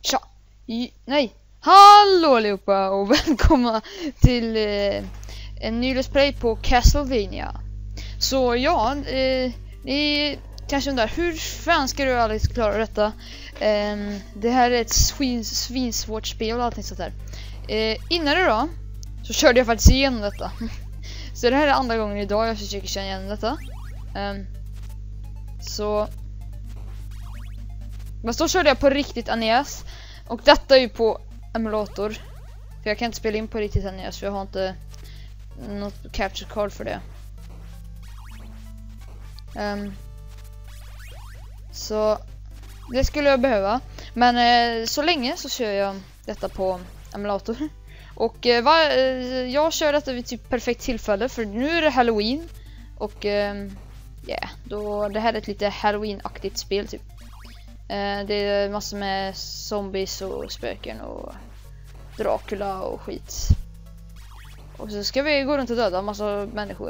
Tja! Nej! Hallå allihopa och välkomna till en ny Let's Play på Castlevania. Så ja, ni kanske undrar, hur fan ska du Alex klara detta? Det här är ett svinsvårt spel och allting sånt där. Innan idag så körde jag faktiskt igenom detta. Så det här är andra gången idag jag försöker känna igen detta. Men då körde jag på riktigt NES. Och detta är ju på emulator. För jag kan inte spela in på riktigt NES, för jag har inte något capture card för det. Så det skulle jag behöva. Men så länge så kör jag detta på emulator. Och jag kör detta vid typ perfekt tillfälle, för nu är det Halloween. Och då det här är ett lite Halloween-aktigt spel typ. Det är massor med zombies och spöken och Dracula och skit. Och så ska vi gå runt och döda massa människor.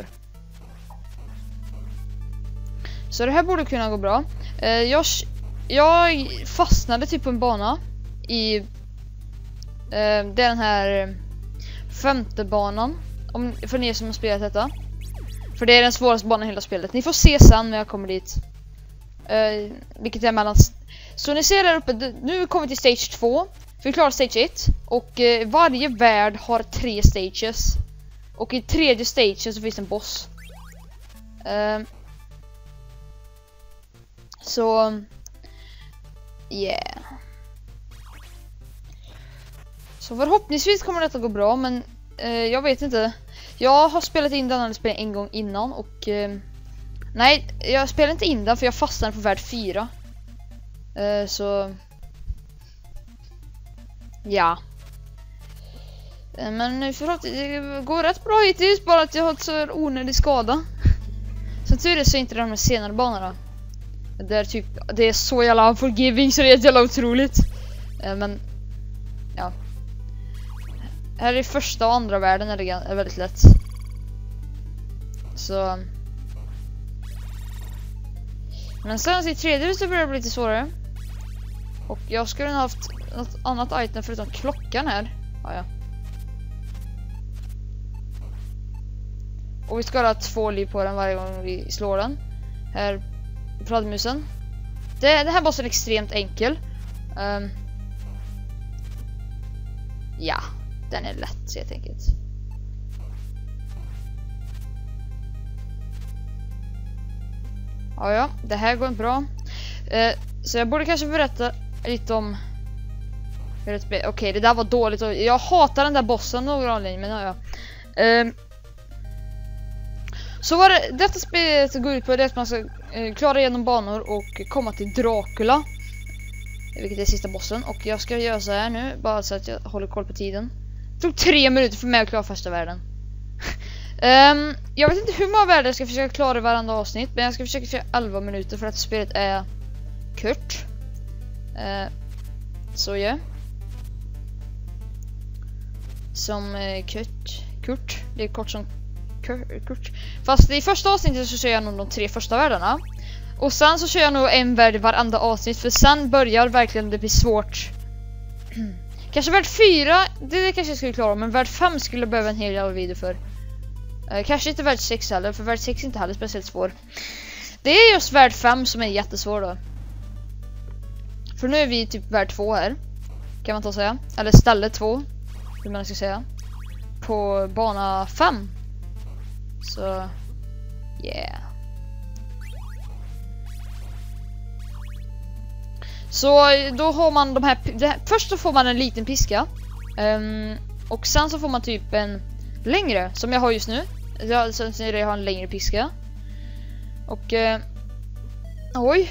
Så det här borde kunna gå bra. Jag fastnade typ på en bana i det är den här femte banan, för ni som har spelat detta. För det är den svåraste banan i hela spelet. Ni får se sen när jag kommer dit. Vilket är mellan. Så ni ser där uppe, nu kommer vi till stage 2. Vi klarar stage 1. Och varje värld har 3 stages. Och i tredje stagen så finns en boss. Så yeah. Så förhoppningsvis kommer detta gå bra, men jag vet inte. Jag har spelat in den en gång innan och nej, jag spelade inte in den för jag fastnade på värld 4. Så ja. Men det går rätt bra hittills, bara att jag har så onödig skada. Så tur är så inte de senare banorna. Det är så jävla unforgiving så det är jävla otroligt. Men ja. Här är första och andra världen är väldigt lätt. Så men sen i tredje så börjar det bli lite svårare. Och jag skulle ha haft något annat item förutom klockan här. Ja. Och vi ska ha 2 liv på den varje gång vi slår den. Här fladdermusen. Det här bossen är extremt enkel. Ja, den är lätt helt enkelt. Ja, det här går inte bra. Så jag borde kanske berätta lite om hur ett spel. Okej, det där var dåligt. Jag hatar den där bossen några anledning, men ja. Så vad detta spelet går ut på är att man ska klara igenom banor och komma till Dracula. Vilket är sista bossen. Och jag ska göra så här nu, bara så att jag håller koll på tiden. Det tog 3 minuter för mig att klara första världen. Jag vet inte hur många världar jag ska försöka klara i varandra avsnitt, men jag ska försöka köra 11 minuter för att spelet är kort. Så ja. Som kort. Det är kort som kort. Fast i första avsnittet så kör jag nog de 3 första världarna. Och sen så kör jag nog en värld i varandra avsnitt, för sen börjar verkligen det bli svårt. Kanske värld 4, det kanske jag skulle klara, men värld 5 skulle jag behöva en hel jävla video för. Kanske inte värld 6 heller, för värld 6 är inte heller speciellt svår. Det är just värld 5 som är jättesvår då. För nu är vi typ värld 2 här, kan man ta säga. Eller ställe 2, hur man ska säga. På bana 5. Så yeah. Så då har man de här, först så får man en liten piska. Och sen så får man typ en längre, som jag har just nu. Jag har en längre piska. Och oj.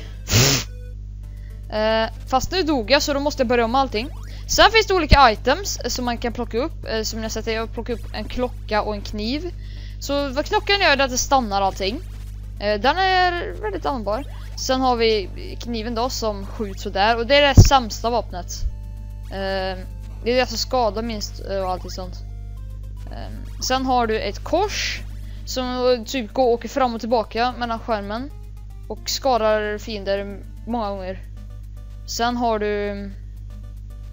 Fast nu dog jag, så då måste jag börja om allting. Sen finns det olika items som man kan plocka upp. Som jag säger, jag plockar upp en klocka och en kniv. Så vad klockan gör är att det stannar allting. Den är väldigt användbar. Sen har vi kniven då som skjuts så där, och det är det sämsta vapnet. Det är det som skadar minst och allt sånt. Sen har du ett kors som typ åker fram och tillbaka mellan skärmen och skadar fiender många gånger. Sen har du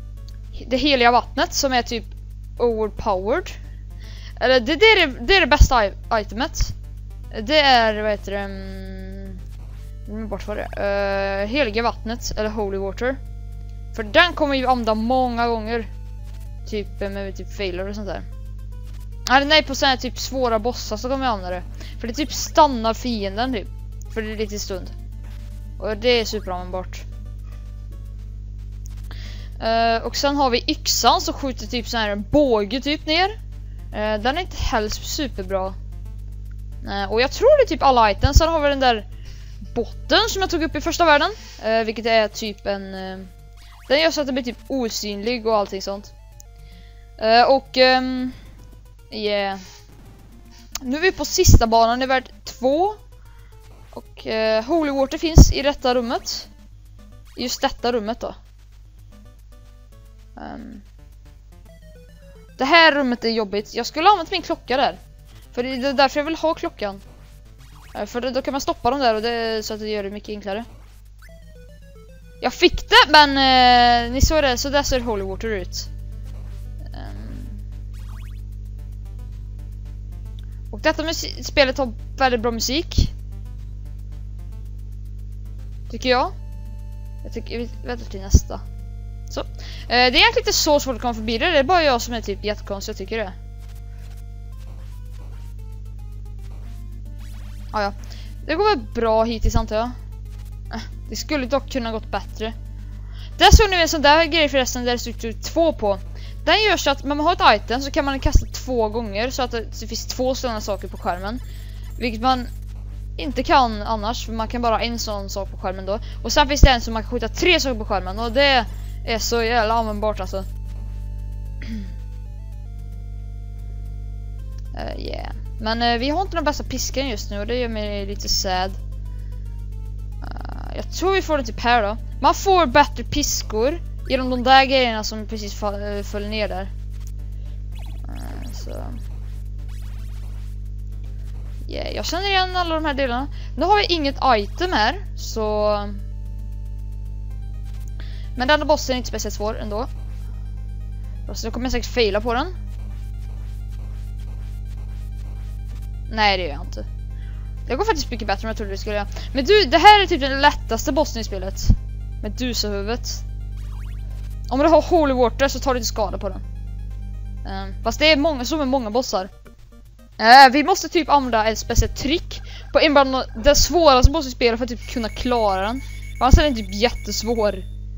det heliga vattnet som är typ overpowered. Eller det är det bästa itemet. Det är, vad heter det? Bort vad det är. Heliga vattnet, eller holy water. För den kommer ju använda många gånger. Typ med typ failure och sånt där. Nej, på sådana här typ svåra bossar så kommer jag använda det. För det typ stannar fienden typ. För det är lite stund. Och det är superanvändbart. Och sen har vi yxan som skjuter typ så här en båge typ ner. Den är inte heller superbra. Och jag tror det är typ alla items. Sen har vi den där botten som jag tog upp i första världen. Vilket är typ en... den gör så att det blir typ osynlig och allting sånt. Yeah. Nu är vi på sista banan i värld 2. Och holy water finns i detta rummet. Just detta rummet då. Det här rummet är jobbigt. Jag skulle använt min klocka där. För det är därför jag vill ha klockan. För då kan man stoppa dem där och det, så att det gör det mycket enklare. Jag fick det, men ni såg det, så där ser holy water ut. Och detta spelet har väldigt bra musik. Tycker jag. Jag tycker, vi väntar till nästa. Så. Det är egentligen inte så svårt att komma förbi det. Det är bara jag som är typ jättekonstig, jag tycker det. Ja. Det går väl bra hittills antar jag. Det skulle dock kunna gått bättre. Där såg ni en sån där grej förresten där det stod 2 på. Den gör så att när man har ett item så kan man kasta 2 gånger så att det finns 2 sådana saker på skärmen. Vilket man inte kan annars, för man kan bara ha en sån sak på skärmen då. Och sen finns det en som man kan skjuta 3 saker på skärmen och det är så jävla användbart alltså. Yeah. Men vi har inte den bästa piskan just nu och det gör mig lite sad. Jag tror vi får det typ här då. Man får bättre piskor genom de där grejerna som precis föll ner där. Så. Yeah, jag känner igen alla de här delarna. Nu har vi inget item här, så... Men den bossen är inte speciellt svår ändå. Så då kommer jag säkert faila på den. Nej, det gör jag inte. Det går faktiskt mycket bättre än jag trodde det skulle göra. Men du, det här är typ den lättaste bossen i spelet. Med dusahuvudet. Om du har holy water så tar du inte skada på den. Fast det är många bossar. Vi måste typ använda ett speciellt trick på en den svåraste bossen i spelet för att typ kunna klara den. Annars är den typ jättesvår.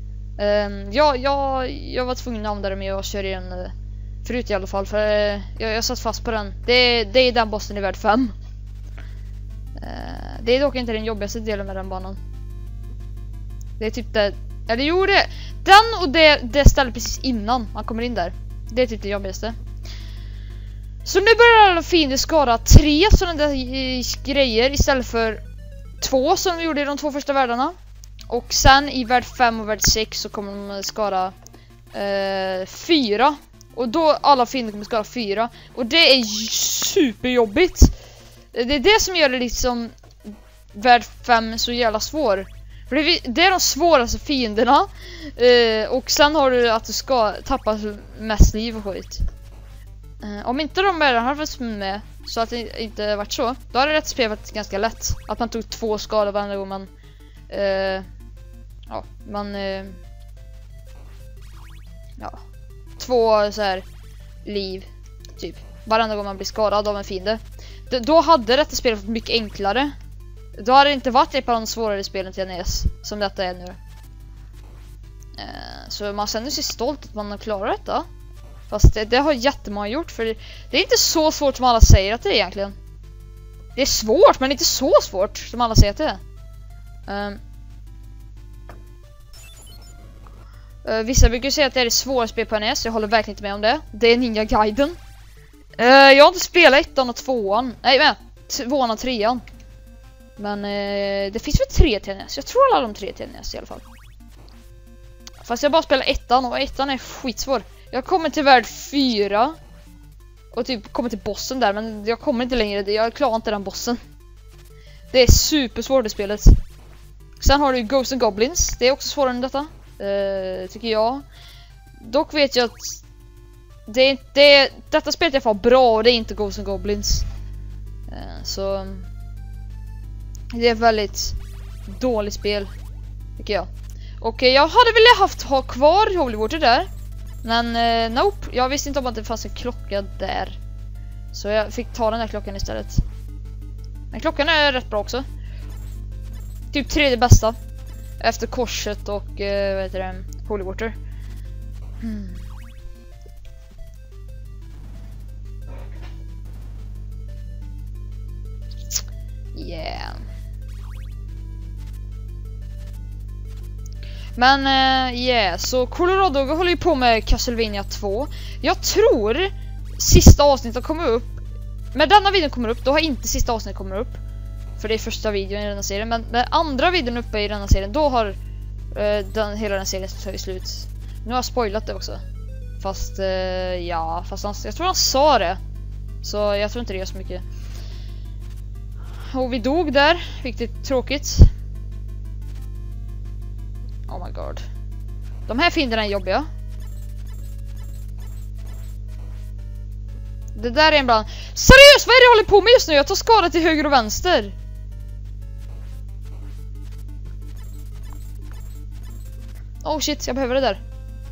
Jag var tvungen att använda det med att köra igen förut i alla fall. För jag satt fast på den. Det är den bossen i värld 5. Det är dock inte den jobbigaste delen med den banan. Det är typ det. Eller jo, det den och det stället precis innan man kommer in där. Det är typ det jobbigaste. Så nu börjar alla fiender skada 3 sådana där grejer istället för 2 som vi gjorde i de 2 första världarna. Och sen i värld 5 och värld 6 så kommer de skada 4. Och då alla fiender kommer skada 4. Och det är superjobbigt. Det är det som gör det liksom värld 5 så jävla svår. För det är de svåraste fienderna. Och sen har du att du ska tappa mest liv och skit. Om inte de världarna hade varit med så att det inte varit så, då hade det spelat ganska lätt. Att man tog 2 skador varje gång man ja, 2 så här liv typ varenda gång man blir skadad av en fiende. Då hade detta spelet varit mycket enklare. Då hade det inte varit ett av de svårare spelen till NES som detta är nu. Så man känner sig stolt att man har klarat detta. Fast det har jättemånga gjort, för det är inte så svårt som alla säger att det är egentligen. Det är svårt, men inte så svårt som alla säger att det är. Vissa brukar säga att det är det svåraste spel på NES. Jag håller verkligen inte med om det. Det är Ninja Gaiden. Jag har inte spelat 1 och 2. Nej, men 2 och 3. Men det finns väl 3 till NES. Jag tror alla de 3 till NES i alla fall. Fast jag bara spelar 1 och 1 är skitsvår. Jag kommer till värld 4 och typ kommer till bossen där, men jag kommer inte längre. Jag klarar inte den bossen. Det är supersvårt i spelet. Sen har du Ghosts and Goblins. Det är också svårare än detta, tycker jag. Dock vet jag att detta spelet är för bra och det är inte Ghosts and Goblins. Så det är ett väldigt dåligt spel tycker jag. Och jag hade velat ha kvar Holy Water där. Men nope, jag visste inte om att det fanns en klocka där. Så jag fick ta den här klockan istället. Men klockan är rätt bra också. Typ tredje bästa. Efter korset och vad heter det? Holy Water. Yeah. Men yeah, så Colorado håller ju på med Castlevania 2. Jag tror sista avsnittet kommer upp. Men denna videon kommer upp, då har inte sista avsnittet kommer upp. För det är första videon i denna serien. Men den andra videon uppe i denna serien, då har hela den serien tagit slut. Nu har jag spoilat det också. Fast ja, jag tror han sa det. Så jag tror inte det gör så mycket. Och vi dog där, vilket tråkigt. Oh my god. De här fienderna är jobbiga. Det där är en bland. Seriöst, vad är det jag håller på med just nu? Jag tar skada till höger och vänster. Oh shit, jag behöver det där.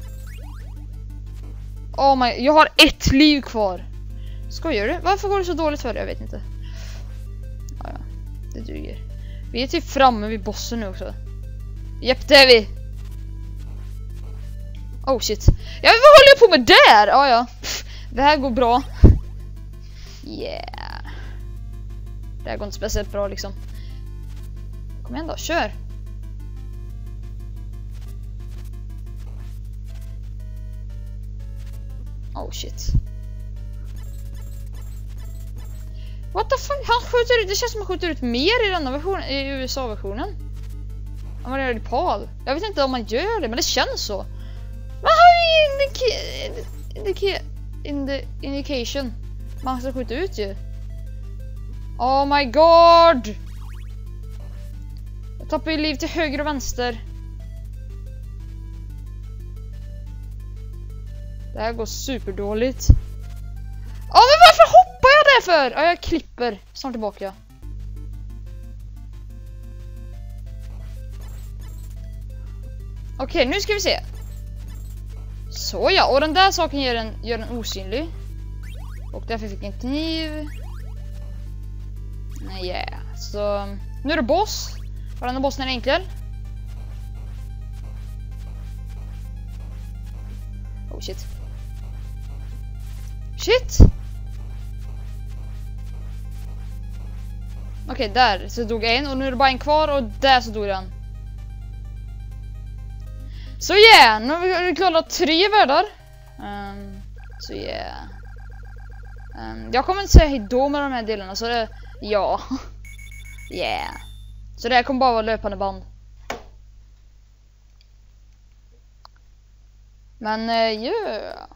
Oh my, jag har ett liv kvar. Skojar du? Varför går det så dåligt för det? Jag vet inte. Ja, det duger. Vi är typ framme vid bossen nu också. Japp, det är vi. Oh shit. Ja, vad håller jag på med där? Ja. Det här går bra. Yeah. Det här går inte speciellt bra liksom. Kom igen då, kör. Oh shit. What the fuck? Han skjuter ut, det känns som att han skjuter ut mer i denna version, i USA-versionen. Än vad det gör i PAL. Jag vet inte om man gör det, men det känns så. Man har ju indication. Man ska skjuta ut ju. Oh my god! Jag tappar ju liv till höger och vänster. Det här går superdåligt. Men varför hoppar jag där för? Ja, jag klipper. Snart tillbaka. Okej, nu ska vi se. Så ja, och den där saken gör den osynlig. Och därför fick jag en kniv. Nej, yeah. Så nu är det boss. Och den här bossen är enkel. Oh shit. Shit. Okej, där så dog en och nu är det bara en kvar och där så dog den. Så yeah, nu har vi klarat 3 världar. Så yeah. Jag kommer inte säga hejdå med de här delarna så det, ja. Yeah. Så det här kommer bara vara löpande band. Men yeah.